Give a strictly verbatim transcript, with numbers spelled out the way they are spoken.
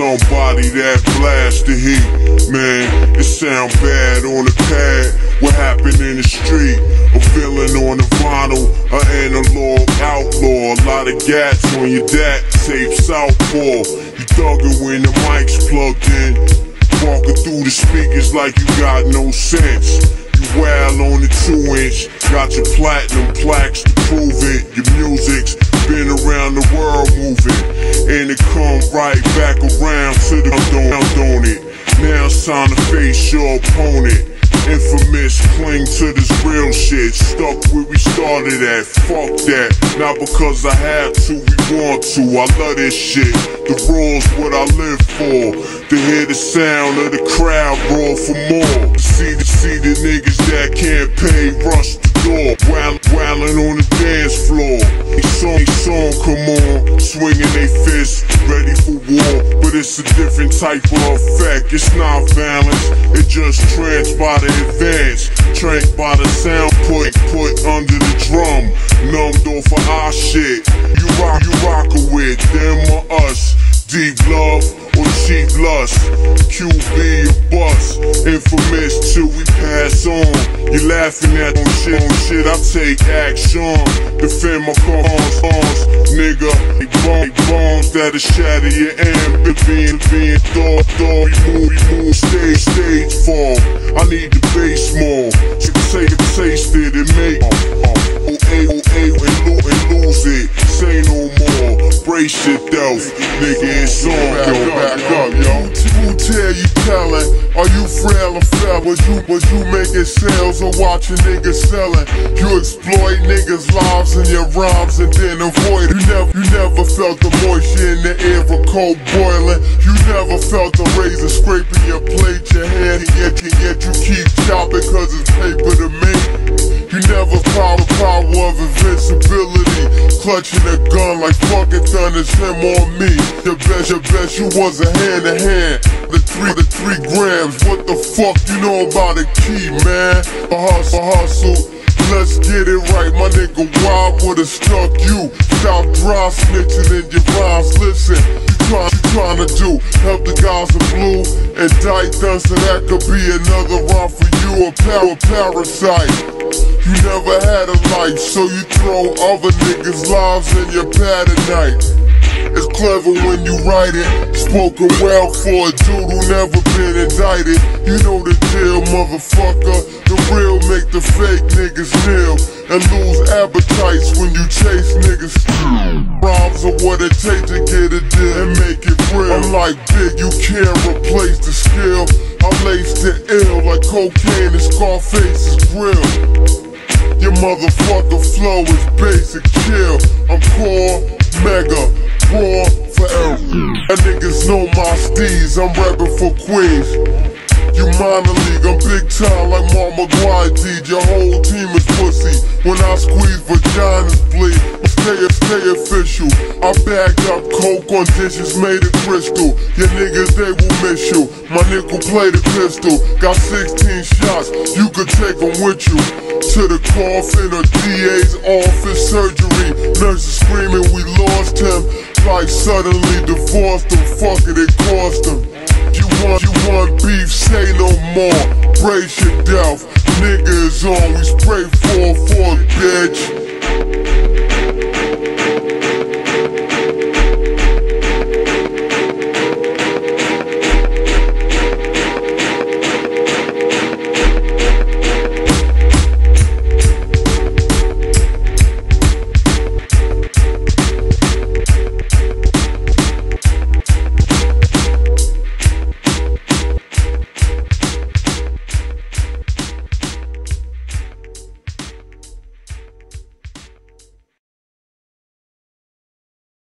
somebody that blast the heat. Man, it sound bad on the pad. What happened in the street? A villain on the vinyl, an analog outlaw. A lot of gats on your dat tape southpaw. You thuggin' when the mic's plugged in, walking through the speakers like you got no sense. You wild on the two inch, got your platinum plaques to prove it. Your music's been around the world moving, and it come right back around to the don't, don't it. Now it's time to face your opponent. Infamous, cling to this real shit. Stuck where we started at, fuck that. Not because I have to, we want to. I love this shit, the rules what I live for. To hear the sound of the crowd roar for more. To see the, see the niggas that can't pay rush the door. Wild, wildin' on the dance floor. They song, they song come on, swinging they fists, ready for war. But it's a different type of effect. It's not violence, it just trans by the advance, trained by the sound put put under the drum, numbed off of our shit. You rock, you rockin' with them or us. Deep love or cheap lust, Q B or bust. Infamous till we pass on. You laughing at on shit, on shit. I take action, defend my cause, cause nigga. Bomb, bombs that'll shatter your ambition. Being, being thought, thought. We move, we move, stage, stage fall. I need the bass more. So take a taste it and make uh, uh, oh, a, oh, a, and, lo and lose it. Say no more. Brace yourself, nigga. It's on. Back, yo, back up, yo. Who tell you telling? Are you frail or fell? Was you, was you making sales or watching niggas selling? You exploit niggas' lives in your rhymes and then avoid it. You never, you never felt the moisture in the air of cold boiling. You never felt the razor scraping your plate, your hand, and yet, and yet you keep chopping cause it's paper to make. You never power, power of invincibility, clutching a gun like fucking thunder's him on me. Your best, your best, you was a hand to hand. The three, the three grams. What the fuck you know about a key, man? A hustle, a hustle. Let's get it right, my nigga. Why would've stuck you? Stop dry snitching in your rhymes. Listen, you trying, you trying to do? Help the guys in blue, indict them so that could be another rhyme for you. A power parasite. You never had a life, so you throw other niggas' lives in your pad at night. It's clever when you write it, spoken well for a dude who never been indicted. You know the deal, motherfucker. The real make the fake niggas kneel and lose appetites when you chase niggas. Rhymes are what it takes to get a deal and make it real. I'm like Big, you can't replace the skill. I'm laced to ill like cocaine and Scarface's grill. Your motherfucker flow is basic, chill. I'm core, mega, raw, forever. And niggas know my steez, I'm rapping for Queens. You minor league, I'm big time like Mark McGuire did. Your whole team is pussy. When I squeeze, vaginas bleed. Stay, stay official. I bagged up coke on dishes made of crystal. Your niggas, they will miss you. My nickel play the pistol. Got sixteen shots, you could take them with you. To the coffin or D A's office surgery. Nurses screaming we lost him. Like suddenly divorced him. Fuck it, it cost him. You want, you want beef, say no more. Brace your death. Nigga is on, we spray four four, bitch.